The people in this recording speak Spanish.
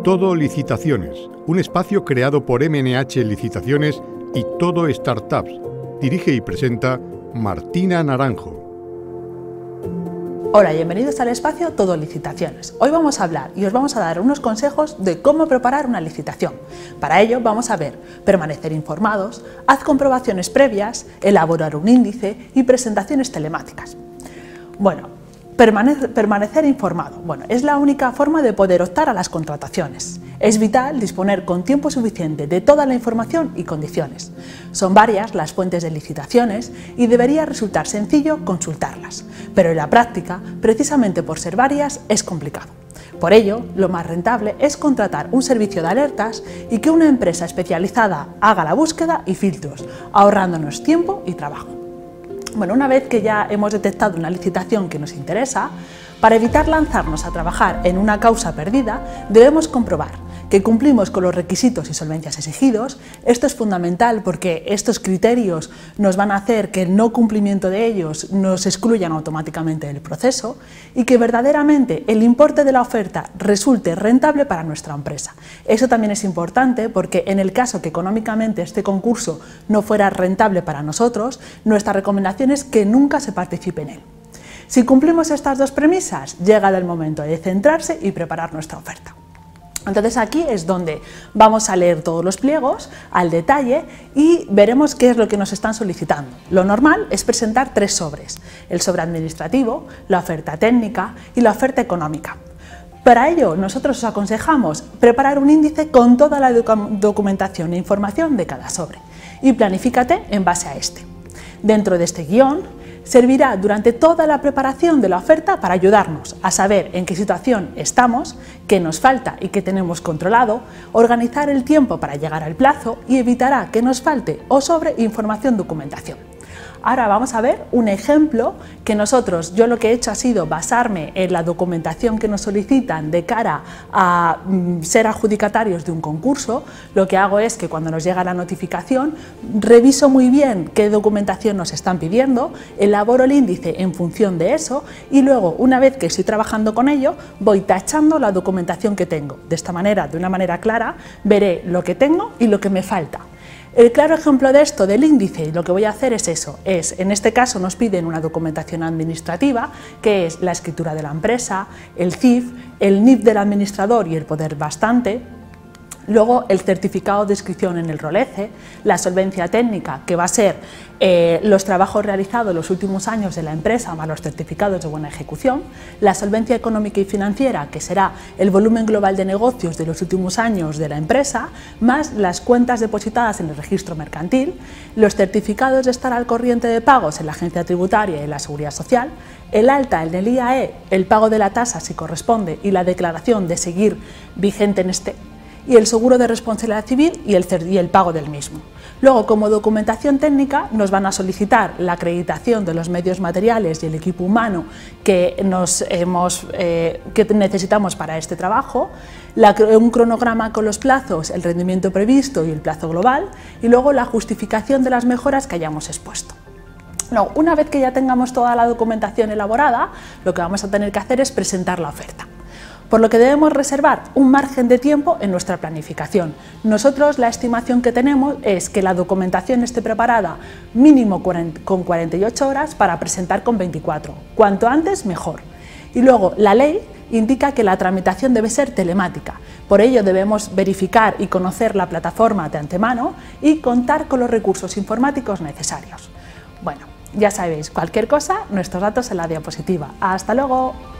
Todo Licitaciones, un espacio creado por MNH Licitaciones y Todo Startups. Dirige y presenta Martina Naranjo. Hola, bienvenidos al espacio Todo Licitaciones. Hoy vamos a hablar y os vamos a dar unos consejos de cómo preparar una licitación. Para ello vamos a ver permanecer informados, haz comprobaciones previas, elaborar un índice y presentaciones telemáticas. Bueno, permanecer informado. Bueno, es la única forma de poder optar a las contrataciones. Es vital disponer con tiempo suficiente de toda la información y condiciones. Son varias las fuentes de licitaciones y debería resultar sencillo consultarlas, pero en la práctica, precisamente por ser varias, es complicado. Por ello, lo más rentable es contratar un servicio de alertas y que una empresa especializada haga la búsqueda y filtros, ahorrándonos tiempo y trabajo. Bueno, una vez que ya hemos detectado una licitación que nos interesa, para evitar lanzarnos a trabajar en una causa perdida, debemos comprobar que cumplimos con los requisitos y solvencias exigidos. Esto es fundamental porque estos criterios nos van a hacer que el no cumplimiento de ellos nos excluyan automáticamente del proceso y que verdaderamente el importe de la oferta resulte rentable para nuestra empresa. Eso también es importante porque en el caso que económicamente este concurso no fuera rentable para nosotros, nuestra recomendación es que nunca se participe en él. Si cumplimos estas dos premisas, llega el momento de centrarse y preparar nuestra oferta. Entonces aquí es donde vamos a leer todos los pliegos al detalle y veremos qué es lo que nos están solicitando. Lo normal es presentar 3 sobres: el sobre administrativo, la oferta técnica y la oferta económica. Para ello, nosotros os aconsejamos preparar un índice con toda la documentación e información de cada sobre y planifícate en base a este. Dentro de este guión, servirá durante toda la preparación de la oferta para ayudarnos a saber en qué situación estamos, qué nos falta y qué tenemos controlado, organizar el tiempo para llegar al plazo y evitará que nos falte o sobre información documentación. Ahora vamos a ver un ejemplo que yo lo que he hecho ha sido basarme en la documentación que nos solicitan de cara a ser adjudicatarios de un concurso. Lo que hago es que cuando nos llega la notificación reviso muy bien qué documentación nos están pidiendo, elaboro el índice en función de eso y luego, una vez que estoy trabajando con ello, voy tachando la documentación que tengo. De esta manera, de una manera clara, veré lo que tengo y lo que me falta. El claro ejemplo de esto, del índice, lo que voy a hacer es eso, en este caso nos piden una documentación administrativa, que es la escritura de la empresa, el CIF, el NIF del administrador y el poder bastante. Luego el certificado de inscripción en el ROLECE, la solvencia técnica, que va a ser los trabajos realizados en los últimos años de la empresa más los certificados de buena ejecución, la solvencia económica y financiera, que será el volumen global de negocios de los últimos años de la empresa, más las cuentas depositadas en el registro mercantil, los certificados de estar al corriente de pagos en la agencia tributaria y en la seguridad social, el alta en el IAE, el pago de la tasa si corresponde y la declaración de seguir vigente en este, y el seguro de responsabilidad civil y el pago del mismo. Luego, como documentación técnica, nos van a solicitar la acreditación de los medios materiales y el equipo humano que necesitamos para este trabajo, un cronograma con los plazos, el rendimiento previsto y el plazo global, y luego la justificación de las mejoras que hayamos expuesto. No, una vez que ya tengamos toda la documentación elaborada, lo que vamos a tener que hacer es presentar la oferta. Por lo que debemos reservar un margen de tiempo en nuestra planificación. Nosotros la estimación que tenemos es que la documentación esté preparada mínimo con 48 horas para presentar con 24. Cuanto antes, mejor. Y luego la ley indica que la tramitación debe ser telemática. Por ello debemos verificar y conocer la plataforma de antemano y contar con los recursos informáticos necesarios. Bueno, ya sabéis, cualquier cosa, nuestros datos en la diapositiva. ¡Hasta luego!